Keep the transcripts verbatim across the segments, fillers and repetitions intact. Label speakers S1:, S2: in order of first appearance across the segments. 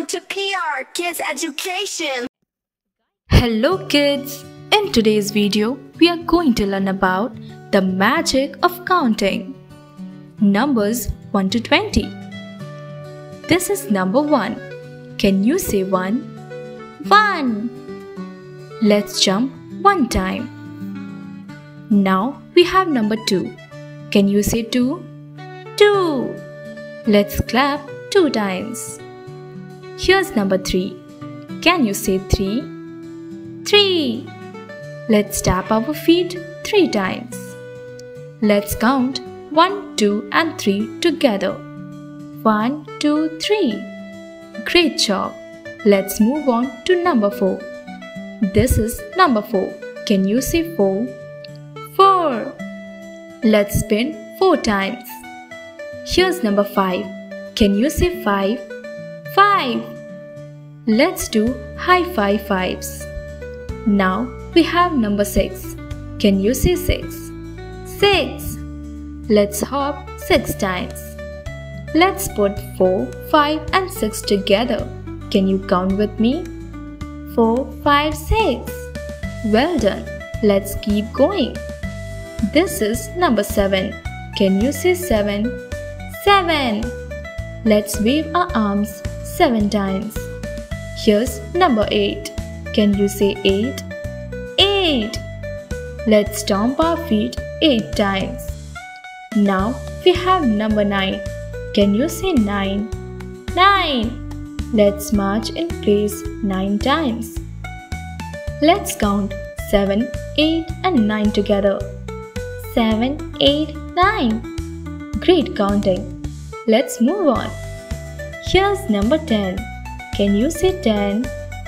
S1: Welcome to P R Kids Education.
S2: Hello kids! In today's video, we are going to learn about the magic of counting. Numbers one to twenty. This is number one. Can you say one? One. Let's jump one time. Now we have number two. Can you say two? Two. Let's clap two times. Here's number three. Can you say three? Three. Let's tap our feet three times. Let's count one, two and three together. One, two, three. Great job. Let's move on to number four. This is number four. Can you say four? Four. Let's spin four times. Here's number five. Can you say five? Five. Let's do high five fives. Now we have number six. Can you say six? Six. Let's hop six times. Let's put four, five and six together. Can you count with me? four, five, six. Well done. Let's keep going. This is number seven. Can you say seven? Seven. Let's wave our arms seven times. Here's number eight. Can you say eight? Eight. Let's stomp our feet eight times. Now we have number nine. Can you say nine? Nine. Let's march in place nine times. Let's count seven, eight and nine together. seven, eight, nine. Great counting. Let's move on. Here's number ten. Can you say ten?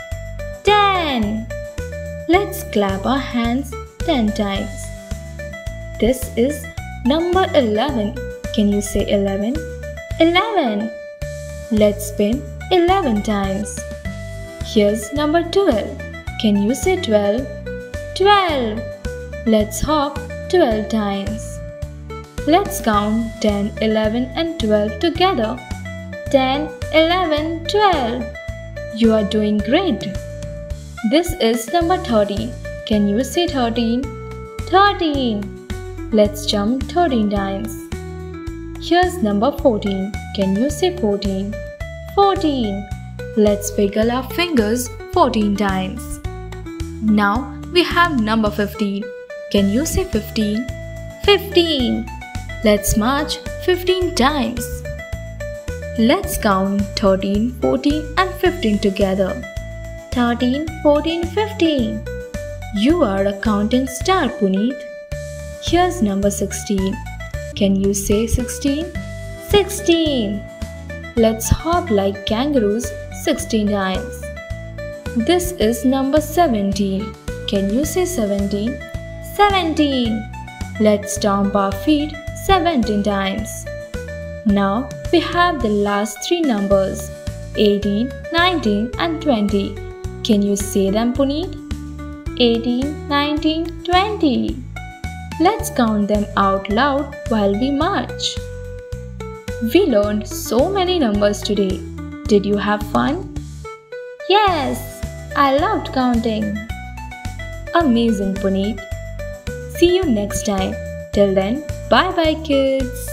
S2: ten. Let's clap our hands ten times. This is number eleven. Can you say eleven? eleven. Let's spin eleven times. Here's number twelve. Can you say twelve? twelve. Let's hop twelve times. Let's count ten, eleven and twelve together. ten, eleven, twelve. You are doing great. This is number thirteen. Can you say thirteen? thirteen. Let's jump thirteen times. Here's number fourteen. Can you say fourteen? fourteen. Let's wiggle our fingers fourteen times. Now we have number fifteen. Can you say fifteen? fifteen. Let's march fifteen times. Let's count thirteen, fourteen and fifteen together. thirteen, fourteen, fifteen. You are a counting star, Puneet. Here's number sixteen. Can you say sixteen? sixteen. Let's hop like kangaroos sixteen times. This is number seventeen. Can you say seventeen? seventeen. Let's stomp our feet seventeen times. Now we have the last three numbers eighteen, nineteen and twenty. Can you say them, Puneet? eighteen, nineteen, twenty. Let's count them out loud while we march. We learned so many numbers today. Did you have fun? Yes, I loved counting. Amazing, Puneet. See you next time. Till then, bye bye kids.